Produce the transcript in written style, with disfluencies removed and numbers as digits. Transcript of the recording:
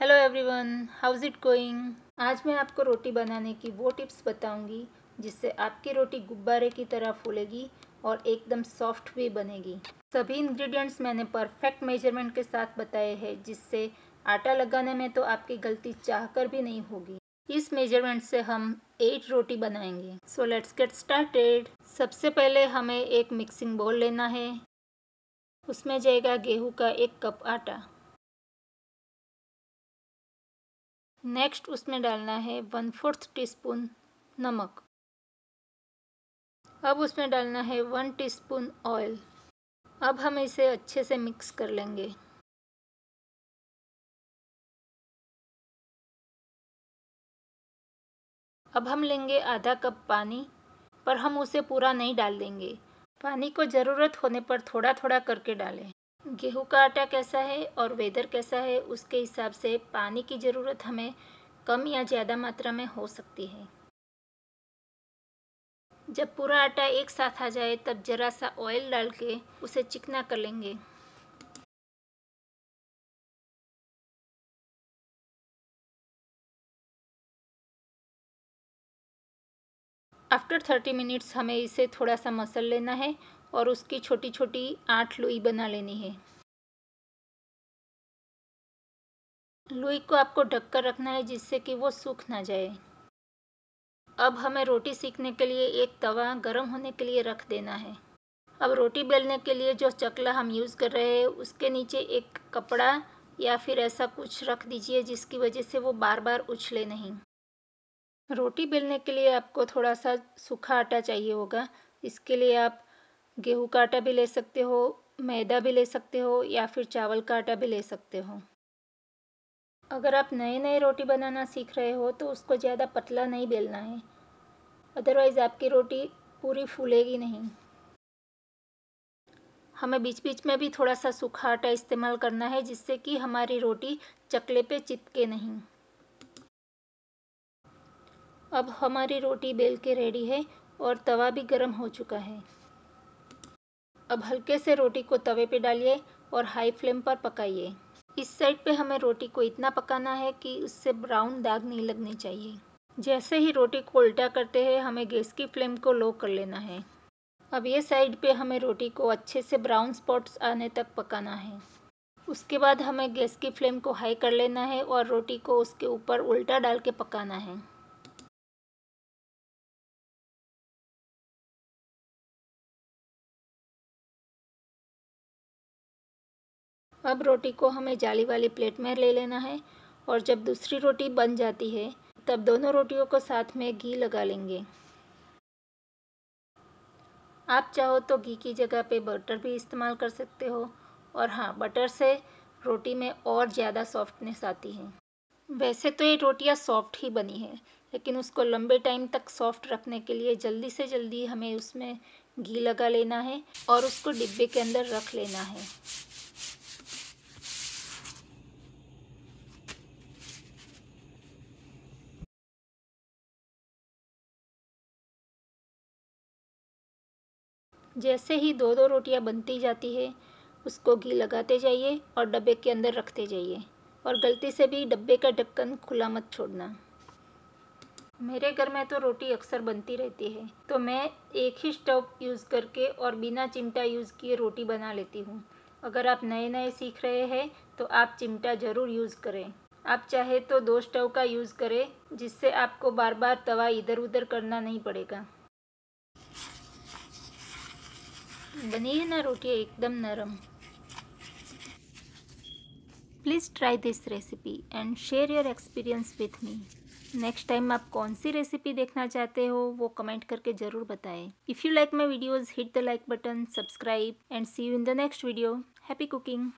Hello everyone, how's it going. आज मैं आपको रोटी बनाने की वो टिप्स बताऊंगी जिससे आपकी रोटी गुब्बारे की तरह फूलेगी और एकदम सॉफ्ट भी बनेगी। सभी इंग्रेडिएंट्स मैंने परफेक्ट मेजरमेंट के साथ बताए हैं, जिससे आटा लगाने में तो आपकी गलती चाहकर भी नहीं होगी। इस मेजरमेंट से हम 8 रोटी बनाएंगे। So let's get started. सबसे पहले हमें एक मिक्सिंग बाउल लेना है। उसमें जाएगा गेहूँ का 1 कप आटा। नेक्स्ट उसमें डालना है 1/4 टीस्पून नमक। अब उसमें डालना है 1 टीस्पून ऑयल। अब हम इसे अच्छे से मिक्स कर लेंगे। अब हम लेंगे आधा कप पानी, पर हम उसे पूरा नहीं डाल देंगे। पानी को ज़रूरत होने पर थोड़ा थोड़ा करके डालें। गेहूं का आटा कैसा है और वेदर कैसा है, उसके हिसाब से पानी की ज़रूरत हमें कम या ज़्यादा मात्रा में हो सकती है। जब पूरा आटा एक साथ आ जाए तब ज़रा सा ऑयल डाल के उसे चिकना कर लेंगे। आफ्टर 30 मिनट्स हमें इसे थोड़ा सा मसल लेना है और उसकी छोटी छोटी 8 लोई बना लेनी है। लोई को आपको ढककर रखना है जिससे कि वो सूख ना जाए। अब हमें रोटी सेकने के लिए एक तवा गरम होने के लिए रख देना है। अब रोटी बेलने के लिए जो चकला हम यूज़ कर रहे हैं उसके नीचे एक कपड़ा या फिर ऐसा कुछ रख दीजिए जिसकी वजह से वो बार बार उछले नहीं। रोटी बेलने के लिए आपको थोड़ा सा सूखा आटा चाहिए होगा। इसके लिए आप गेहूं का आटा भी ले सकते हो, मैदा भी ले सकते हो या फिर चावल का आटा भी ले सकते हो। अगर आप नए नए रोटी बनाना सीख रहे हो तो उसको ज़्यादा पतला नहीं बेलना है, अदरवाइज़ आपकी रोटी पूरी फूलेगी नहीं। हमें बीच बीच में भी थोड़ा सा सूखा आटा इस्तेमाल करना है जिससे कि हमारी रोटी चकले पे चिपके नहीं। अब हमारी रोटी बेल के रेडी है और तवा भी गर्म हो चुका है। अब हल्के से रोटी को तवे पे डालिए और हाई फ्लेम पर पकाइए। इस साइड पे हमें रोटी को इतना पकाना है कि उससे ब्राउन दाग नहीं लगने चाहिए। जैसे ही रोटी को उल्टा करते हैं हमें गैस की फ्लेम को लो कर लेना है। अब ये साइड पे हमें रोटी को अच्छे से ब्राउन स्पॉट्स आने तक पकाना है। उसके बाद हमें गैस की फ्लेम को हाई कर लेना है और रोटी को उसके ऊपर उल्टा डाल के पकाना है। अब रोटी को हमें जाली वाली प्लेट में ले लेना है और जब दूसरी रोटी बन जाती है तब दोनों रोटियों को साथ में घी लगा लेंगे। आप चाहो तो घी की जगह पे बटर भी इस्तेमाल कर सकते हो, और हाँ, बटर से रोटी में और ज़्यादा सॉफ्टनेस आती है। वैसे तो ये रोटियां सॉफ्ट ही बनी है, लेकिन उसको लंबे टाइम तक सॉफ्ट रखने के लिए जल्दी से जल्दी हमें उसमें घी लगा लेना है और उसको डिब्बे के अंदर रख लेना है। जैसे ही दो दो रोटियां बनती जाती है उसको घी लगाते जाइए और डब्बे के अंदर रखते जाइए, और गलती से भी डब्बे का ढक्कन खुला मत छोड़ना। मेरे घर में तो रोटी अक्सर बनती रहती है, तो मैं एक ही स्टोव यूज़ करके और बिना चिमटा यूज़ किए रोटी बना लेती हूँ। अगर आप नए नए सीख रहे हैं तो आप चिमटा ज़रूर यूज़ करें। आप चाहे तो 2 स्टोव का यूज़ करें, जिससे आपको बार बार तवा इधर उधर करना नहीं पड़ेगा। बनी है ना रोटी एकदम नरम। Please try this recipe and share your experience with me. Next time आप कौन सी रेसिपी देखना चाहते हो वो कमेंट करके ज़रूर बताएं। If you like my videos hit the like button, subscribe and see you in the next video. Happy cooking.